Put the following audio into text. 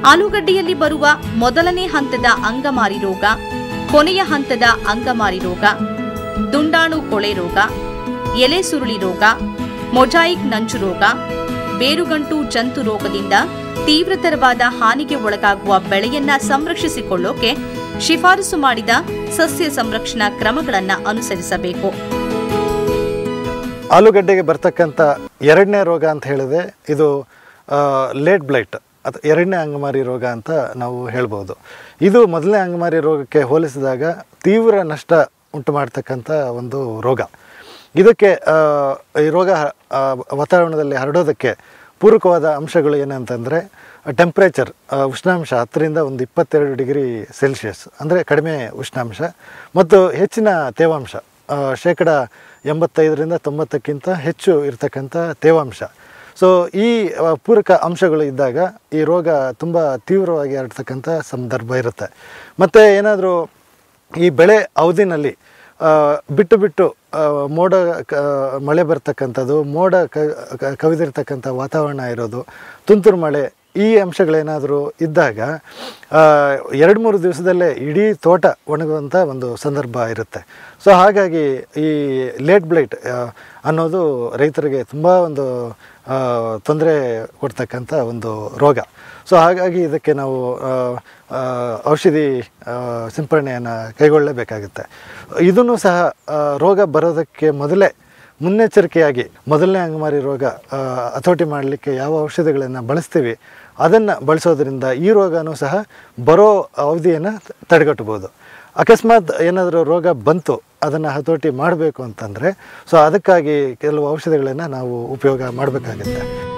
ಆಲೂಗಡ್ಡೆಯಲ್ಲಿ ಬರುವ ಮೊದಲನೇ ಹಂತದ ಅಂಗಮಾರಿ ರೋಗ, ಕೊನೆಯ ಹಂತದ ಅಂಗಮಾರಿ ರೋಗ, ದುಂಡಾಣು ಕೊಳೆ ರೋಗ, ಎಲೆ ಸುರುಳಿ ರೋಗ, ಮೊಜಾಯಿಕ್ ನಂಜು ರೋಗ, ಬೇರುಗಂಟು ಜಂತು ರೋಗದಿಂದ ತೀವ್ರತರವಾದ ಹಾನಿಗೆ ಒಳಗಾಗುವ ಬೆಳೆಯನ್ನ ಸಂರಕ್ಷಿಸಿಕೊಳ್ಳೋಕೆ ಶಿಫಾರಸು ಮಾಡಿದ ಸಸ್ಯ ಸಂರಕ್ಷಣಾ ಕ್ರಮಗಳನ್ನು ಅನುಸರಿಸಬೇಕು. ಆಲೂಗಡ್ಡೆಗೆ ಬರ್ತಕ್ಕಂಥ ಎರಡನೇ ರೋಗ ಅಂತ ಹೇಳಿದ್ರೆ ಇದು ಲೇಟ್ ಬ್ಲೈಟ್ ಅಥವಾ ಎರಡನೇ ಅಂಗಮಾರಿ ರೋಗ ಅಂತ ನಾವು ಹೇಳ್ಬೋದು. ಇದು ಮೊದಲನೇ ಅಂಗಮಾರಿ ರೋಗಕ್ಕೆ ಹೋಲಿಸಿದಾಗ ತೀವ್ರ ನಷ್ಟ ಉಂಟು ಮಾಡ್ತಕ್ಕಂಥ ಒಂದು ರೋಗ. ಇದಕ್ಕೆ ಈ ರೋಗ ವಾತಾವರಣದಲ್ಲಿ ಹರಡೋದಕ್ಕೆ ಪೂರಕವಾದ ಅಂಶಗಳು ಏನಂತಂದರೆ ಟೆಂಪ್ರೇಚರ್, ಉಷ್ಣಾಂಶ 10ರಿಂದ 22 ಡಿಗ್ರಿ ಸೆಲ್ಸಿಯಸ್ ಅಂದರೆ ಕಡಿಮೆ ಉಷ್ಣಾಂಶ ಮತ್ತು ಹೆಚ್ಚಿನ ತೇವಾಂಶ, ಶೇಕಡ 85ರಿಂದ 90ಕ್ಕಿಂತ ಹೆಚ್ಚು ಇರತಕ್ಕಂಥ ತೇವಾಂಶ. ಸೊ ಈ ಪೂರಕ ಅಂಶಗಳು ಇದ್ದಾಗ ಈ ರೋಗ ತುಂಬ ತೀವ್ರವಾಗಿ ಹರಡ್ತಕ್ಕಂಥ ಸಂದರ್ಭ ಇರುತ್ತೆ. ಮತ್ತು ಏನಾದರೂ ಈ ಬೆಳೆ ಅವಧಿನಲ್ಲಿ ಬಿಟ್ಟು ಬಿಟ್ಟು ಮಳೆ ಬರ್ತಕ್ಕಂಥದ್ದು, ಮೋಡ ಕವಿದಿರ್ತಕ್ಕಂಥ ವಾತಾವರಣ ಇರೋದು, ತುಂತುರು ಮಳೆ, ಈ ಅಂಶಗಳೇನಾದರೂ ಇದ್ದಾಗ 2-3 ದಿವಸದಲ್ಲೇ ಇಡೀ ತೋಟ ಒಣಗುವಂಥ ಒಂದು ಸಂದರ್ಭ ಇರುತ್ತೆ. ಸೊ ಹಾಗಾಗಿ ಈ ಲೇಟ್ ಬ್ಲೈಟ್ ಅನ್ನೋದು ರೈತರಿಗೆ ತುಂಬ ಒಂದು ತೊಂದರೆ ಕೊಡ್ತಕ್ಕಂಥ ಒಂದು ರೋಗ. ಸೊ ಹಾಗಾಗಿ ಇದಕ್ಕೆ ನಾವು ಔಷಧಿ ಸಿಂಪರಣೆಯನ್ನು ಕೈಗೊಳ್ಳಲೇಬೇಕಾಗುತ್ತೆ. ಇದನ್ನು ಸಹ ರೋಗ ಬರೋದಕ್ಕೆ ಮೊದಲೇ ಮುನ್ನೆಚ್ಚರಿಕೆಯಾಗಿ ಮೊದಲನೇ ಅಂಗಮಾರಿ ರೋಗ ಹತೋಟಿ ಮಾಡಲಿಕ್ಕೆ ಯಾವ ಔಷಧಿಗಳನ್ನು ಬಳಸ್ತೀವಿ ಅದನ್ನು ಬಳಸೋದ್ರಿಂದ ಈ ರೋಗನೂ ಸಹ ಬರೋ ಅವಧಿಯನ್ನು ತಡೆಗಟ್ಟಬೋದು. ಅಕಸ್ಮಾತ್ ಏನಾದರೂ ರೋಗ ಬಂತು ಅದನ್ನು ಹತೋಟಿ ಮಾಡಬೇಕು ಅಂತಂದರೆ ಸೊ ಅದಕ್ಕಾಗಿ ಕೆಲವು ಔಷಧಿಗಳನ್ನು ನಾವು ಉಪಯೋಗ ಮಾಡಬೇಕಾಗುತ್ತೆ.